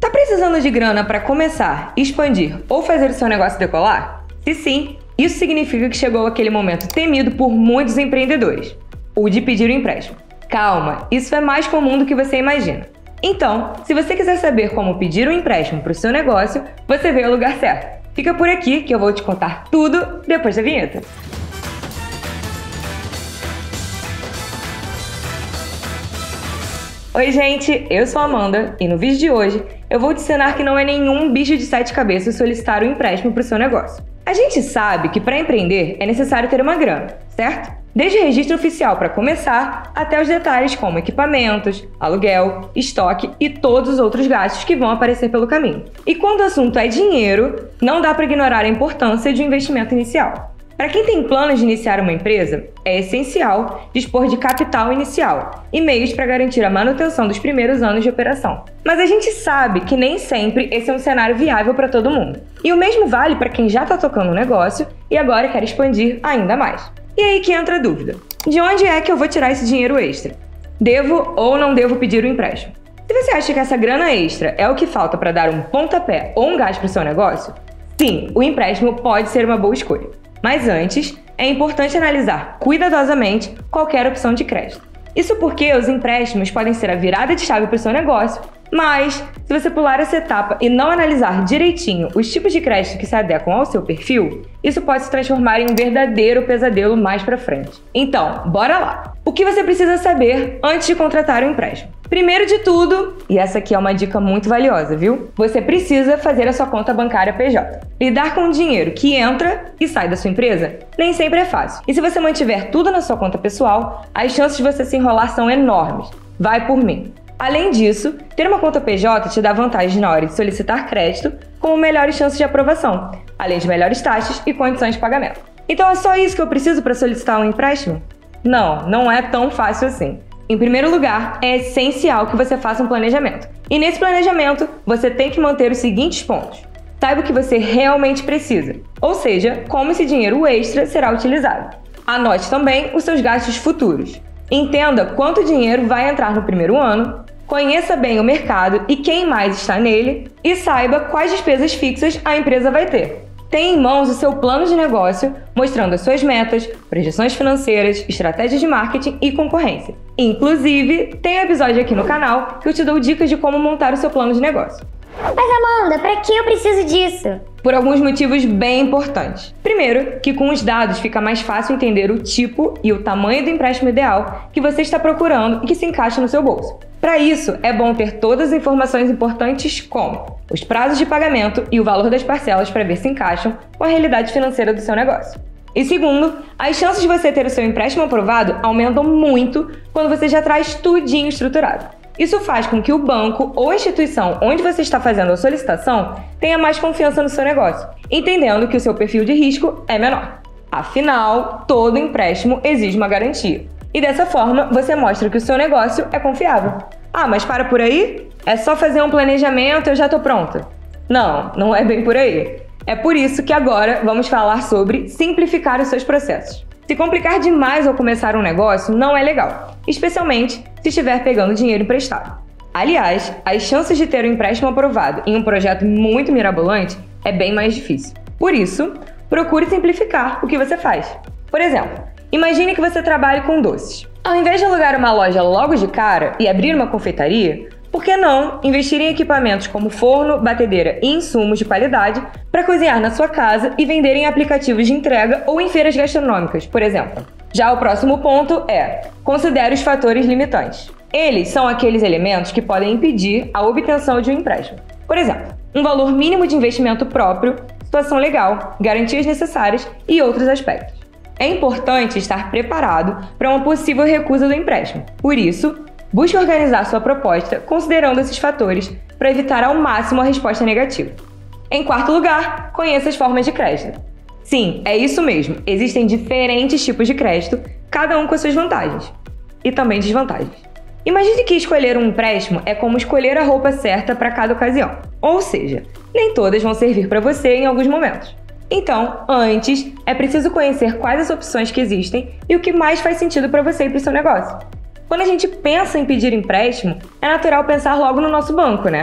Tá precisando de grana para começar, expandir ou fazer o seu negócio decolar? Se sim, isso significa que chegou aquele momento temido por muitos empreendedores, o de pedir o empréstimo. Calma, isso é mais comum do que você imagina. Então, se você quiser saber como pedir um empréstimo para o seu negócio, você veio ao lugar certo. Fica por aqui que eu vou te contar tudo depois da vinheta. Oi gente, eu sou a Amanda e no vídeo de hoje eu vou te ensinar que não é nenhum bicho de 7 cabeças solicitar um empréstimo para o seu negócio. A gente sabe que para empreender é necessário ter uma grana, certo? Desde o registro oficial para começar, até os detalhes como equipamentos, aluguel, estoque e todos os outros gastos que vão aparecer pelo caminho. E quando o assunto é dinheiro, não dá para ignorar a importância de um investimento inicial. Para quem tem planos de iniciar uma empresa, é essencial dispor de capital inicial e meios para garantir a manutenção dos primeiros anos de operação. Mas a gente sabe que nem sempre esse é um cenário viável para todo mundo. E o mesmo vale para quem já está tocando um negócio e agora quer expandir ainda mais. E aí que entra a dúvida. De onde é que eu vou tirar esse dinheiro extra? Devo ou não devo pedir o empréstimo? Se você acha que essa grana extra é o que falta para dar um pontapé ou um gás para o seu negócio, sim, o empréstimo pode ser uma boa escolha. Mas antes, é importante analisar cuidadosamente qualquer opção de crédito. Isso porque os empréstimos podem ser a virada de chave para o seu negócio, mas se você pular essa etapa e não analisar direitinho os tipos de crédito que se adequam ao seu perfil, isso pode se transformar em um verdadeiro pesadelo mais para frente. Então, bora lá! O que você precisa saber antes de contratar um empréstimo? Primeiro de tudo, e essa aqui é uma dica muito valiosa, viu? Você precisa fazer a sua conta bancária PJ. Lidar com o dinheiro que entra e sai da sua empresa nem sempre é fácil. E se você mantiver tudo na sua conta pessoal, as chances de você se enrolar são enormes. Vai por mim! Além disso, ter uma conta PJ te dá vantagem na hora de solicitar crédito, como melhores chances de aprovação, além de melhores taxas e condições de pagamento. Então é só isso que eu preciso para solicitar um empréstimo? Não, não é tão fácil assim. Em primeiro lugar, é essencial que você faça um planejamento. E nesse planejamento, você tem que manter os seguintes pontos. Saiba o que você realmente precisa, ou seja, como esse dinheiro extra será utilizado. Anote também os seus gastos futuros. Entenda quanto dinheiro vai entrar no primeiro ano, conheça bem o mercado e quem mais está nele e saiba quais despesas fixas a empresa vai ter. Tenha em mãos o seu plano de negócio, mostrando as suas metas, projeções financeiras, estratégias de marketing e concorrência. Inclusive, tem um episódio aqui no canal que eu te dou dicas de como montar o seu plano de negócio. Mas Amanda, para que eu preciso disso? Por alguns motivos bem importantes. Primeiro, que com os dados fica mais fácil entender o tipo e o tamanho do empréstimo ideal que você está procurando e que se encaixa no seu bolso. Para isso, é bom ter todas as informações importantes como os prazos de pagamento e o valor das parcelas para ver se encaixam com a realidade financeira do seu negócio. E segundo, as chances de você ter o seu empréstimo aprovado aumentam muito quando você já traz tudinho estruturado. Isso faz com que o banco ou a instituição onde você está fazendo a solicitação tenha mais confiança no seu negócio, entendendo que o seu perfil de risco é menor. Afinal, todo empréstimo exige uma garantia. E dessa forma, você mostra que o seu negócio é confiável. Ah, mas para por aí? É só fazer um planejamento e eu já estou pronta? Não, não é bem por aí. É por isso que agora vamos falar sobre simplificar os seus processos. Se complicar demais ao começar um negócio não é legal, especialmente se estiver pegando dinheiro emprestado. Aliás, as chances de ter um empréstimo aprovado em um projeto muito mirabolante é bem mais difícil. Por isso, procure simplificar o que você faz. Por exemplo, imagine que você trabalhe com doces. Ao invés de alugar uma loja logo de cara e abrir uma confeitaria, por que não investir em equipamentos como forno, batedeira e insumos de qualidade para cozinhar na sua casa e vender em aplicativos de entrega ou em feiras gastronômicas, por exemplo? Já o próximo ponto é: considere os fatores limitantes. Eles são aqueles elementos que podem impedir a obtenção de um empréstimo. Por exemplo, um valor mínimo de investimento próprio, situação legal, garantias necessárias e outros aspectos. É importante estar preparado para uma possível recusa do empréstimo. Por isso, busque organizar sua proposta considerando esses fatores para evitar ao máximo a resposta negativa. Em quarto lugar, conheça as formas de crédito. Sim, é isso mesmo. Existem diferentes tipos de crédito, cada um com as suas vantagens e também desvantagens. Imagine que escolher um empréstimo é como escolher a roupa certa para cada ocasião. Ou seja, nem todas vão servir para você em alguns momentos. Então, antes, é preciso conhecer quais as opções que existem e o que mais faz sentido para você e para o seu negócio. Quando a gente pensa em pedir empréstimo, é natural pensar logo no nosso banco, né?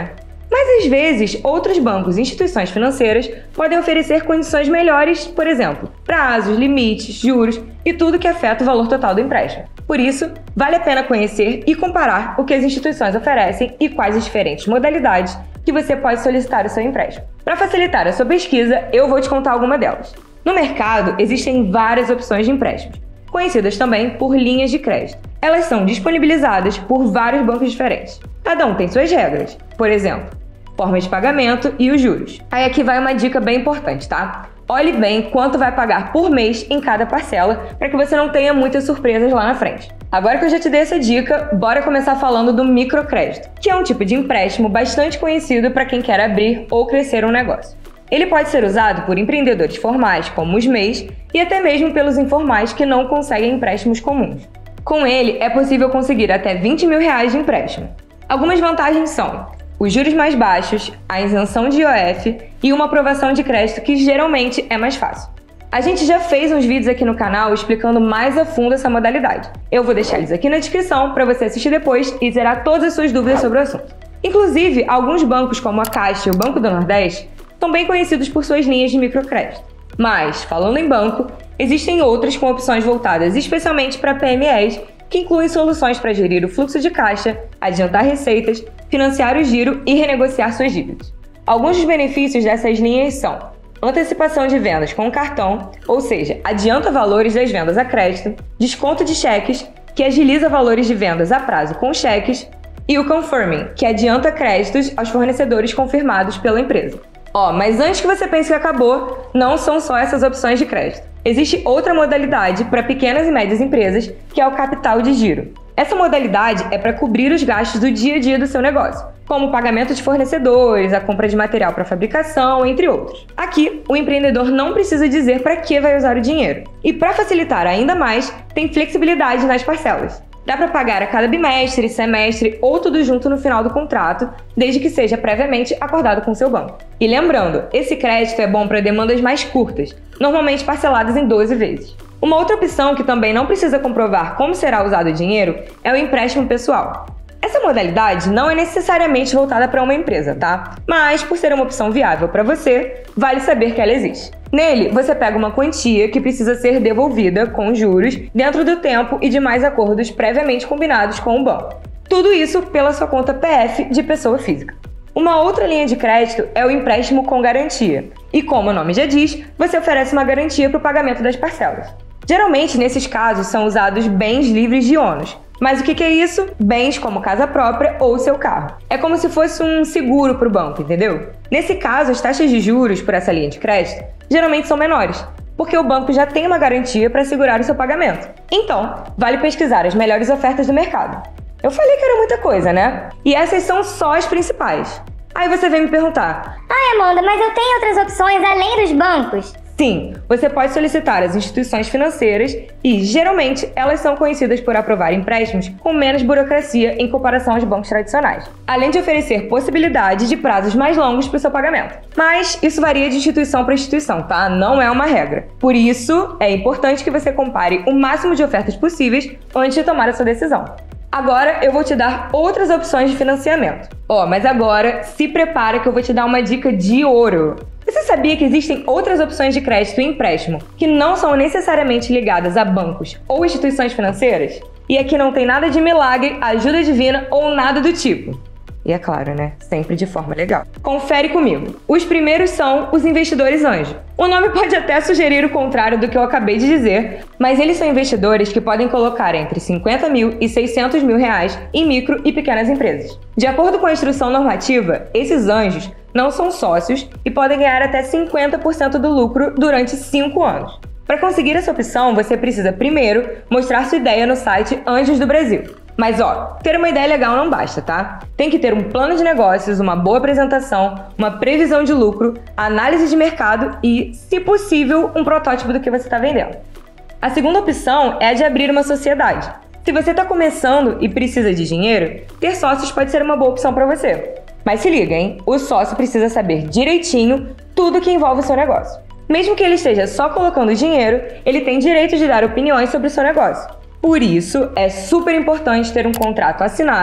Mas às vezes, outros bancos e instituições financeiras podem oferecer condições melhores, por exemplo, prazos, limites, juros e tudo que afeta o valor total do empréstimo. Por isso, vale a pena conhecer e comparar o que as instituições oferecem e quais as diferentes modalidades que você pode solicitar o seu empréstimo. Para facilitar a sua pesquisa, eu vou te contar alguma delas. No mercado, existem várias opções de empréstimos, conhecidas também por linhas de crédito. Elas são disponibilizadas por vários bancos diferentes. Cada um tem suas regras. Por exemplo, forma de pagamento e os juros. Aí aqui vai uma dica bem importante, tá? Olhe bem quanto vai pagar por mês em cada parcela, para que você não tenha muitas surpresas lá na frente. Agora que eu já te dei essa dica, bora começar falando do microcrédito, que é um tipo de empréstimo bastante conhecido para quem quer abrir ou crescer um negócio. Ele pode ser usado por empreendedores formais, como os MEIs, e até mesmo pelos informais que não conseguem empréstimos comuns. Com ele, é possível conseguir até R$20 mil de empréstimo. Algumas vantagens são os juros mais baixos, a isenção de IOF e uma aprovação de crédito que geralmente é mais fácil. A gente já fez uns vídeos aqui no canal explicando mais a fundo essa modalidade. Eu vou deixar eles aqui na descrição para você assistir depois e zerar todas as suas dúvidas sobre o assunto. Inclusive, alguns bancos como a Caixa e o Banco do Nordeste são bem conhecidos por suas linhas de microcrédito. Mas, falando em banco, existem outros com opções voltadas especialmente para PMEs, que incluem soluções para gerir o fluxo de caixa, adiantar receitas, financiar o giro e renegociar suas dívidas. Alguns dos benefícios dessas linhas são antecipação de vendas com cartão, ou seja, adianta valores das vendas a crédito, desconto de cheques, que agiliza valores de vendas a prazo com cheques, e o confirming, que adianta créditos aos fornecedores confirmados pela empresa. Mas antes que você pense que acabou, não são só essas opções de crédito. Existe outra modalidade para pequenas e médias empresas, que é o capital de giro. Essa modalidade é para cobrir os gastos do dia a dia do seu negócio, como o pagamento de fornecedores, a compra de material para fabricação, entre outros. Aqui, o empreendedor não precisa dizer para que vai usar o dinheiro. E para facilitar ainda mais, tem flexibilidade nas parcelas. Dá para pagar a cada bimestre, semestre ou tudo junto no final do contrato, desde que seja previamente acordado com seu banco. E lembrando, esse crédito é bom para demandas mais curtas, normalmente parceladas em 12 vezes. Uma outra opção que também não precisa comprovar como será usado o dinheiro é o empréstimo pessoal. Essa modalidade não é necessariamente voltada para uma empresa, tá? Mas, por ser uma opção viável para você, vale saber que ela existe. Nele, você pega uma quantia que precisa ser devolvida com juros dentro do tempo e demais acordos previamente combinados com o banco. Tudo isso pela sua conta PF de pessoa física. Uma outra linha de crédito é o empréstimo com garantia. E como o nome já diz, você oferece uma garantia para o pagamento das parcelas. Geralmente, nesses casos, são usados bens livres de ônus. Mas o que é isso? Bens como casa própria ou seu carro. É como se fosse um seguro para o banco, entendeu? Nesse caso, as taxas de juros por essa linha de crédito geralmente são menores, porque o banco já tem uma garantia para assegurar o seu pagamento. Então, vale pesquisar as melhores ofertas do mercado. Eu falei que era muita coisa, né? E essas são só as principais. Aí você vem me perguntar: Ai, Amanda, mas eu tenho outras opções além dos bancos? Sim, você pode solicitar às instituições financeiras e, geralmente, elas são conhecidas por aprovar empréstimos com menos burocracia em comparação aos bancos tradicionais, além de oferecer possibilidade de prazos mais longos para o seu pagamento. Mas isso varia de instituição para instituição, tá? Não é uma regra. Por isso, é importante que você compare o máximo de ofertas possíveis antes de tomar a sua decisão. Agora eu vou te dar outras opções de financiamento. Mas agora se prepara que eu vou te dar uma dica de ouro. Você sabia que existem outras opções de crédito e empréstimo que não são necessariamente ligadas a bancos ou instituições financeiras? E aqui não tem nada de milagre, ajuda divina ou nada do tipo. E é claro, né? Sempre de forma legal. Confere comigo. Os primeiros são os investidores anjo. O nome pode até sugerir o contrário do que eu acabei de dizer, mas eles são investidores que podem colocar entre 50 mil e 600 mil reais em micro e pequenas empresas. De acordo com a instrução normativa, esses anjos não são sócios e podem ganhar até 50% do lucro durante 5 anos. Para conseguir essa opção, você precisa primeiro mostrar sua ideia no site Anjos do Brasil. Mas ter uma ideia legal não basta, tá? Tem que ter um plano de negócios, uma boa apresentação, uma previsão de lucro, análise de mercado e, se possível, um protótipo do que você está vendendo. A segunda opção é a de abrir uma sociedade. Se você está começando e precisa de dinheiro, ter sócios pode ser uma boa opção para você. Mas se liga, hein? O sócio precisa saber direitinho tudo que envolve o seu negócio. Mesmo que ele esteja só colocando dinheiro, ele tem direito de dar opiniões sobre o seu negócio. Por isso, é super importante ter um contrato assinado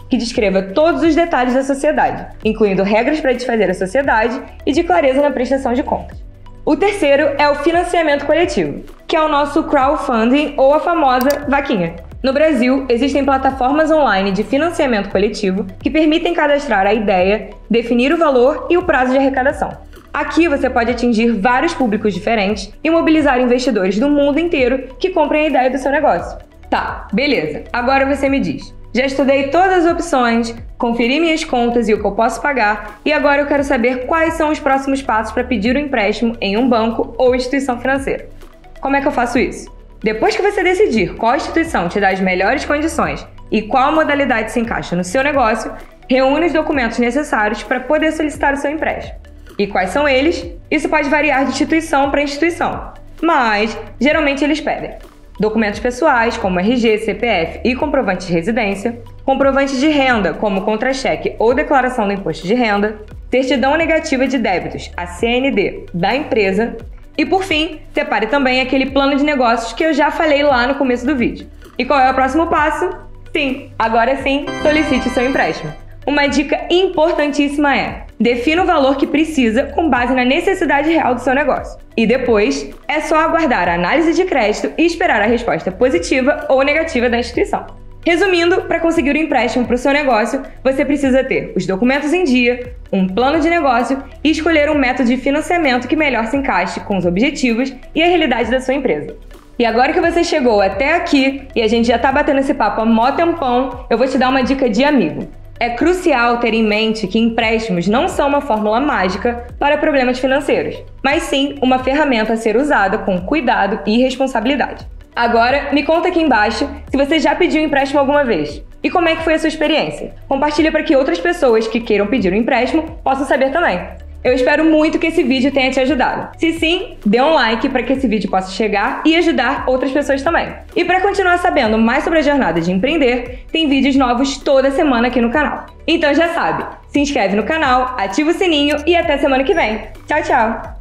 que descreva todos os detalhes da sociedade, incluindo regras para desfazer a sociedade e de clareza na prestação de contas. O terceiro é o financiamento coletivo, que é o nosso crowdfunding ou a famosa vaquinha. No Brasil, existem plataformas online de financiamento coletivo que permitem cadastrar a ideia, definir o valor e o prazo de arrecadação. Aqui você pode atingir vários públicos diferentes e mobilizar investidores do mundo inteiro que comprem a ideia do seu negócio. Tá, beleza. Agora você me diz. Já estudei todas as opções, conferi minhas contas e o que eu posso pagar, e agora eu quero saber quais são os próximos passos para pedir um empréstimo em um banco ou instituição financeira. Como é que eu faço isso? Depois que você decidir qual instituição te dá as melhores condições e qual modalidade se encaixa no seu negócio, reúne os documentos necessários para poder solicitar o seu empréstimo. E quais são eles? Isso pode variar de instituição para instituição, mas geralmente eles pedem documentos pessoais, como RG, CPF e comprovante de residência, comprovante de renda, como contra-cheque ou declaração do imposto de renda, certidão negativa de débitos, a CND, da empresa, e por fim, separe também aquele plano de negócios que eu já falei lá no começo do vídeo. E qual é o próximo passo? Sim, agora sim, solicite seu empréstimo. Uma dica importantíssima é: defina o valor que precisa com base na necessidade real do seu negócio. E depois, é só aguardar a análise de crédito e esperar a resposta positiva ou negativa da instituição. Resumindo, para conseguir o empréstimo para o seu negócio, você precisa ter os documentos em dia, um plano de negócio e escolher um método de financiamento que melhor se encaixe com os objetivos e a realidade da sua empresa. E agora que você chegou até aqui e a gente já tá batendo esse papo há mó tempão, eu vou te dar uma dica de amigo. É crucial ter em mente que empréstimos não são uma fórmula mágica para problemas financeiros, mas sim uma ferramenta a ser usada com cuidado e responsabilidade. Agora, me conta aqui embaixo se você já pediu um empréstimo alguma vez. E como é que foi a sua experiência? Compartilha para que outras pessoas que queiram pedir um empréstimo possam saber também. Eu espero muito que esse vídeo tenha te ajudado. Se sim, dê um like para que esse vídeo possa chegar e ajudar outras pessoas também. E para continuar sabendo mais sobre a jornada de empreender, tem vídeos novos toda semana aqui no canal. Então já sabe, se inscreve no canal, ativa o sininho e até semana que vem. Tchau, tchau!